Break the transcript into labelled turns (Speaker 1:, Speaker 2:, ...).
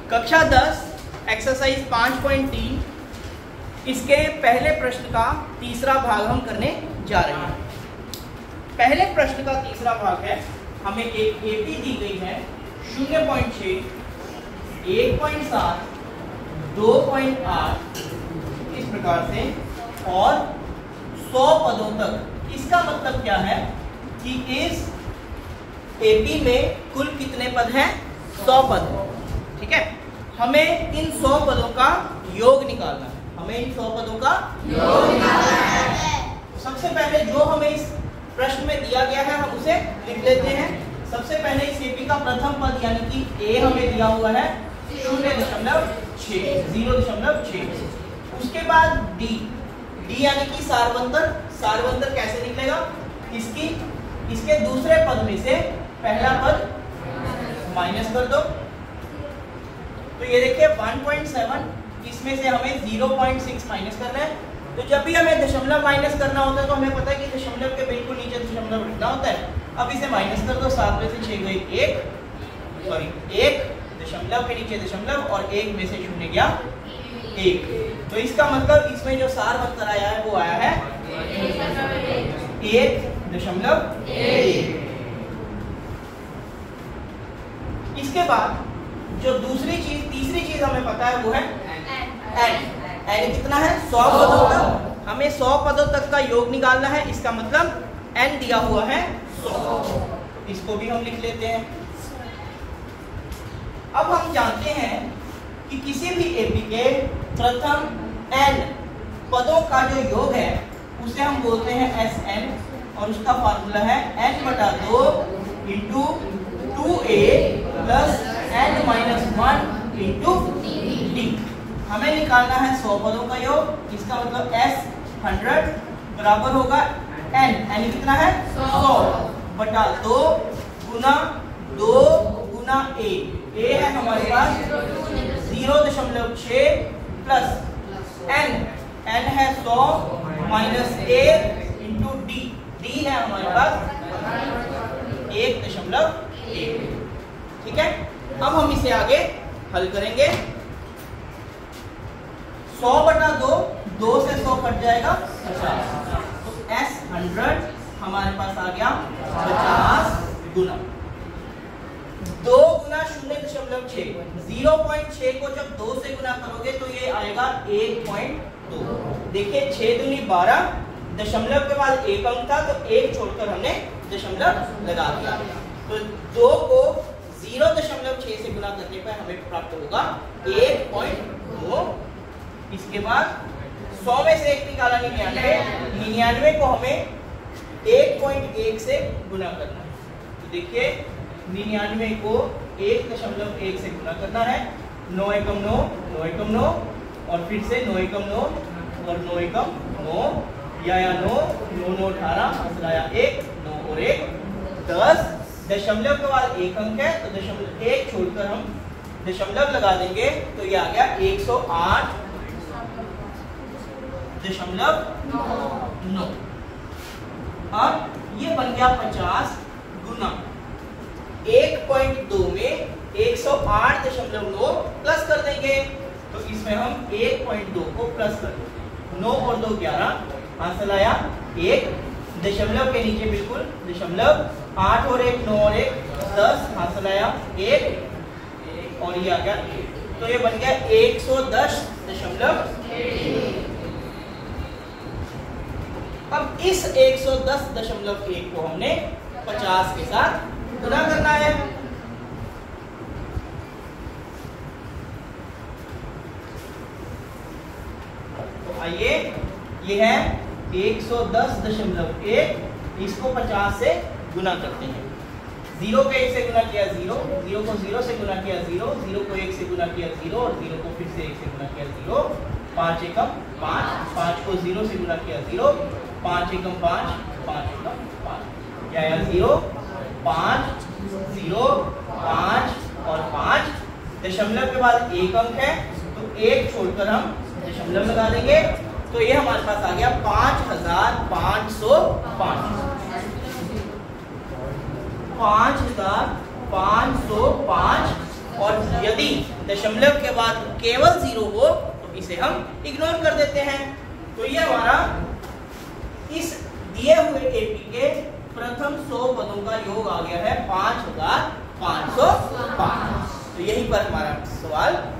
Speaker 1: कक्षा 10 एक्सरसाइज 5.3 इसके पहले प्रश्न का तीसरा भाग हम करने जा रहे हैं। पहले प्रश्न का तीसरा भाग है, हमें एक एपी दी गई है 0.6, 1.7, 2.8 इस प्रकार से और 100 पदों तक। इसका मतलब क्या है कि इस एपी में कुल कितने पद हैं? 100 पद। ठीक है, हमें इन 100 पदों का योग निकालना है। हमें इन 100 पदों का योग निकालना है। सबसे पहले जो हमें इस प्रश्न में दिया गया है हम उसे लिख लेते हैं। सबसे पहले इस एपी का प्रथम पद यानी कि ए हमें दिया हुआ है 0.6। उसके बाद डी यानी कि सारवंतर कैसे निकलेगा? इसके दूसरे पद में से पहला पद माइनस कर दो, तो ये देखिए 1.7, इसमें से हमें 0.6 माइनस करना है। तो जब भी हमें दशमलव माइनस करना होता है तो हमें पता है कि दशमलव के बिल्कुल नीचे दशमलव लिखना होता है। अब इसे माइनस कर दो, 7 में से 6 गई 1 दशमलव के नीचे दशमलव और 1 में से 0 गया 1। तो इसका मतलब इसमें जो सारवंतर आया है वो आया है 1.1। इसके बाद जो तीसरी चीज हमें पता है वो है एन कितना है? 100 पदों तक। हमें 100 पदों तक का योग निकालना है। इसका मतलब एन दिया हुआ है 100। इसको भी हम लिख लेते हैं। अब हम जानते हैं कि किसी भी एपी के प्रथम n पदों का जो योग है उसे हम बोलते हैं Sn और उसका फार्मूला है n/2 into 2a plus n-1 into d। हमें निकालना है 100 पदों का योग। इसका मतलब S100 बराबर होगा n यानी कितना है? 100/2 गुना a है हमारे पास 0.6 प्लस n है 100 माइनस a इंटू d है हमारे पास 1.1। ठीक है, अब हम इसे आगे हल करेंगे। 100/2, 2 से 100 कट जाएगा 50, तो S100 हमारे पास आ गया 50 गुना 2 गुना 0.6। 0.6 को जब 2 से गुना करोगे तो ये आएगा 1.2। देखिए 6 दूनी 12, दशमलव के बाद एक अंक था तो 1 छोड़कर हमने दशमलव लगा दिया। तो 2 को 0.6 से गुना करने पर हमें प्राप्त होगा 1.2। इसके बाद 100 में से 1 निकाला 99 को हमें 1.1 से गुना करना है। तो देखिए 99 को 1.1 से गुना करना है। 9 एकम 9, 9 एकम 9 और फिर से 9 एकम 9 और 9 एकम 9 या 9 9 9 18 हंसलाया 1 9 और 1 10। दशमलव के बाद एक अंक है तो दशमलव 1 छोड़कर हम दशमलव लगा देंगे तो ये आ गया 108.9। अब ये बन गया 50 गुना 1.2 में 108.9 प्लस कर देंगे तो इसमें हम 1.2 को प्लस कर देंगे। 9 और 2 11 हासिल आया 1, दशमलव के नीचे बिल्कुल दशमलव, 8 और 1 9 और 1 10 हासिल आया 1 और ये आ गया 1। तो ये बन गया 110.1। अब इस 110.1 को हमने 50 के साथ गुना करना है। तो आइए, ये है 110.1, इसको 50 से गुना करते हैं। 0 को 1 से गुना किया 0, 0 को 0 से गुना किया 0, 0 को 1 से गुना किया 0 और 0 को फिर से 1 से गुना किया 0। 5 एकम 5, 5 को 0 से गुना किया 0, 5 एकम 5, 5 एकम 5 क्या आया 0 5 0 5 और 5। दशमलव के बाद एक अंक है तो 1 छोड़कर हम दशमलव लगा देंगे तो ये हमारे पास आ गया 5505 5505 और यदि दशमलव के बाद केवल 0 हो तो इसे हम इग्नोर कर देते हैं। तो ये हमारा इस दिए हुए एपी के प्रथम 100 पदों का योग आ गया है 5505। तो यहीं पर हमारा सवाल